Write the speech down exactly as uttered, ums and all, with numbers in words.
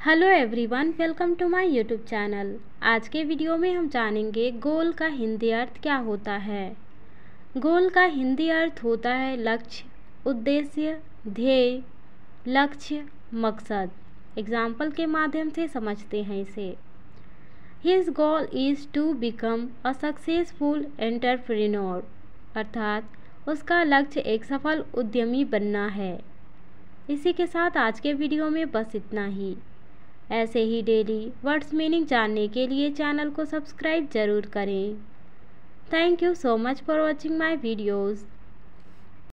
Hello everyone, welcome to my YouTube channel. आज के video में हम जानेंगे गोल का हिंदी अर्थ क्या होता है। गोल का हिंदी अर्थ होता है लक्ष्य, उद्देश्य, ध्येय, लक्ष्य, मकसद। एग्जाम्पल के माध्यम से समझते हैं इसे। His goal is to become a successful entrepreneur, अर्थात उसका लक्ष्य एक सफल उद्यमी बनना है। इसी के साथ आज के वीडियो में बस इतना ही। ऐसे ही डेली वर्ड्स मीनिंग जानने के लिए चैनल को सब्सक्राइब ज़रूर करें। Thank you so much for watching my videos.